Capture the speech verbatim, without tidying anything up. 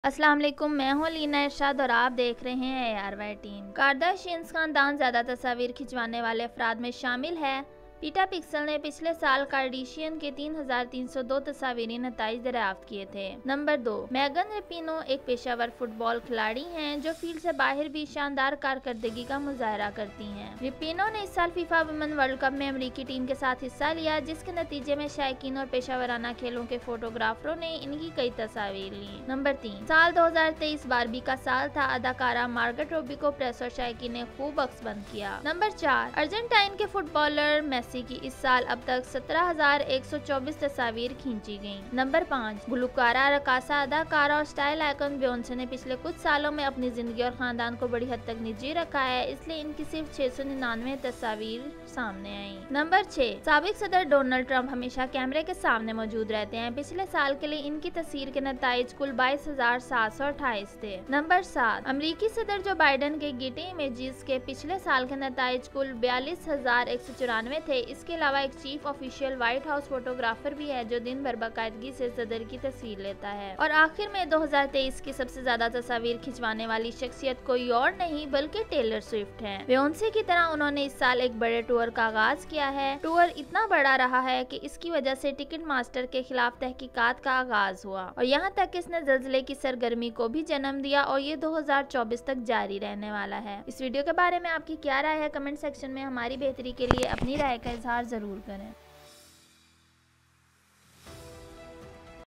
अस्सलाम वालेकुम, मैं हूं लीना इरशाद और आप देख रहे हैं A R Y team. Kardashians खानदान ज़्यादा तस्वीर खिंचवाने वाले अफराद में शामिल है। पीटा पिक्सल ने पिछले साल कार्दाशियन के तीन हजार तीन सौ दो तस्वीरी नताइज दरियाफ्त किए थे। नंबर दो, मेगन रैपिनो एक पेशावर फुटबॉल खिलाड़ी हैं जो फील्ड से बाहर भी शानदार कारकर्दगी का मुजाहरा करती हैं। रैपिनो ने इस साल फीफा वुमेन वर्ल्ड कप में अमेरिकी टीम के साथ हिस्सा लिया, जिसके नतीजे में शायकीन और पेशावराना खेलों के फोटोग्राफरों ने इनकी कई तस्वीर ली। नंबर तीन, साल दो हजार तेईस बारबी का साल था। अदाकारा मार्गरेट रॉबी को प्रेस और शायकीन ने खूब अक्सबंद किया। नंबर चार, अर्जेंटाइन के फुटबॉलर मेसी की इस साल अब तक सत्रह हजार एक सौ चौबीस तस्वीर खींची गयी। नंबर पाँच, गुलकारा, रकासा, अदाकारा और स्टाइल आइकन बेयोंसे ने पिछले कुछ सालों में अपनी जिंदगी और खानदान को बड़ी हद तक निजी रखा है, इसलिए इनकी सिर्फ छह सौ निन्यानवे तस्वीर सामने आई। नंबर छह, साबिक सदर डोनाल्ड ट्रंप हमेशा कैमरे के सामने मौजूद रहते हैं। पिछले साल के लिए इनकी तस्वीर के नताइज कुल बाईस हजार सात सौ अट्ठाईस थे। नंबर सात, अमरीकी सदर जो बाइडन के गिटी इमेजेस के पिछले साल के नताइज कुल बयालीस हजार एक सौ चौरानवे थे। इसके अलावा एक chief official White House photographer भी है जो दिन भर बाकायदगी से सदर की तस्वीर लेता है। और आखिर में दो हजार तेईस की सबसे ज्यादा तस्वीर खिंचवाने वाली शख्सियत कोई और नहीं बल्कि टेलर स्विफ्ट है। बेयोंसे की तरह उन्होंने इस साल एक बड़े टूर का आगाज किया है। टूर इतना बड़ा रहा है कि इसकी वजह से टिकट मास्टर के खिलाफ तहकीकात का आगाज हुआ और यहाँ तक इसने जल्जले की सरगर्मी को भी जन्म दिया और ये दो हजार चौबीस तक जारी रहने वाला है। इस वीडियो के बारे में आपकी क्या राय है? कमेंट सेक्शन में हमारी बेहतरी के लिए अपनी राय का इजहार जरूर करें।